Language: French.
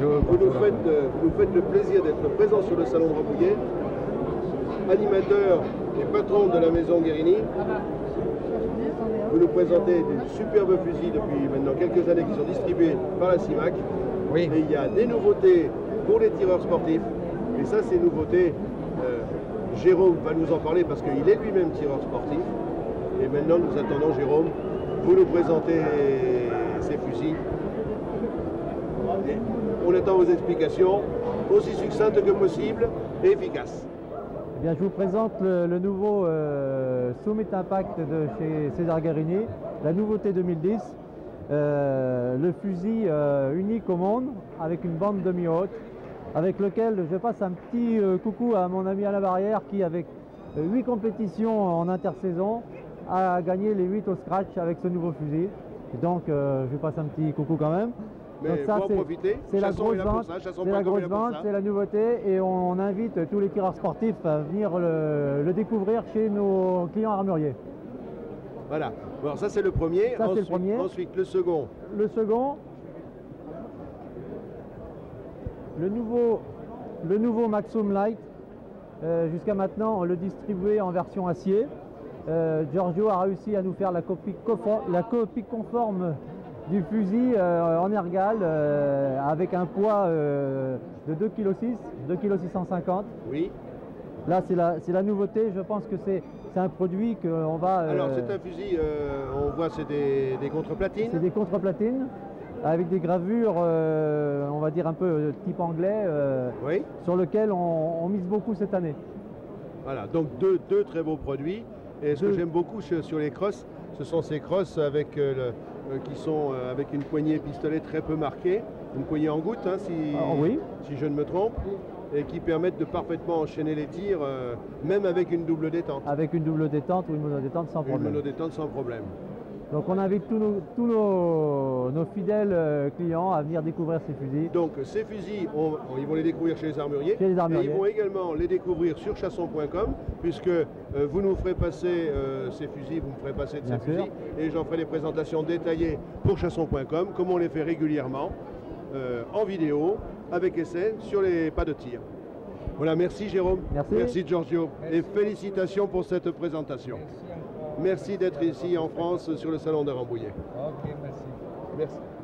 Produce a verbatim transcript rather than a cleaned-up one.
Bonjour. Vous nous faites, euh, vous nous faites le plaisir d'être présent sur le salon de Rambouillet, animateur et patron de la maison Guérini. Vous nous présentez des superbes fusils depuis maintenant quelques années qui sont distribués par la CIMAC. Oui. Et il y a des nouveautés pour les tireurs sportifs. Et ça, ces nouveautés, euh, Jérôme va nous en parler parce qu'il est lui-même tireur sportif. Et maintenant, nous attendons Jérôme, vous nous présentez ces fusils. Et on attend vos explications, aussi succinctes que possible et efficaces. Eh bien, je vous présente le, le nouveau euh, Summit Impact de chez César Guérini, la nouveauté deux mille dix, euh, le fusil euh, unique au monde avec une bande demi-haute, avec lequel je passe un petit euh, coucou à mon ami Alain Barrière qui, avec huit euh, compétitions en intersaison, a gagné les huit au scratch avec ce nouveau fusil. Et donc, euh, je passe un petit coucou quand même. Mais donc ça, faut en profiter. C'est la grosse vente, c'est la grosse vente, c'est la nouveauté, et on invite tous les tireurs sportifs à venir le, le découvrir chez nos clients armuriers. Voilà. Bon, alors ça c'est le premier. Ça, ensuite, le premier. Ensuite le second. Le second, le nouveau, le nouveau Maxum Light. Euh, Jusqu'à maintenant, on le distribuait en version acier. Euh, Giorgio a réussi à nous faire la copie, la copie conforme du fusil euh, en ergal euh, avec un poids euh, de deux virgule six kilos, deux virgule six cent cinquante. Oui. Là, c'est la, la nouveauté. Je pense que c'est un produit qu'on va... Euh, Alors, c'est un fusil, euh, on voit, c'est des, des contreplatines. C'est des contreplatines avec des gravures, euh, on va dire un peu type anglais, euh, oui. Sur lequel on, on mise beaucoup cette année. Voilà, donc deux, deux très beaux produits. Et ce deux. que j'aime beaucoup sur, sur les crosses, ce sont ces crosses avec, euh, le, euh, qui sont euh, avec une poignée pistolet très peu marquée, une poignée en goutte, hein, si, ah, oui. si je ne me trompe, et qui permettent de parfaitement enchaîner les tirs, euh, même avec une double détente. Avec une double détente ou une monodétente sans problème. Une monodétente sans problème. Donc on invite tous nos, tous nos, nos fidèles euh, clients à venir découvrir ces fusils. Donc ces fusils, on, on, ils vont les découvrir chez les armuriers. Chez les armuriers. Et ils vont également les découvrir sur chasson point com, puisque euh, vous nous ferez passer euh, ces fusils, vous me ferez passer de Bien ces sûr. fusils, et j'en ferai des présentations détaillées pour chasson point com, comme on les fait régulièrement, euh, en vidéo, avec essai, sur les pas de tir. Voilà, merci Jérôme. Merci. Merci Giorgio. Merci. Et félicitations pour cette présentation. Merci, merci d'être ici en France sur le salon de Rambouillet. Ok, merci. Merci.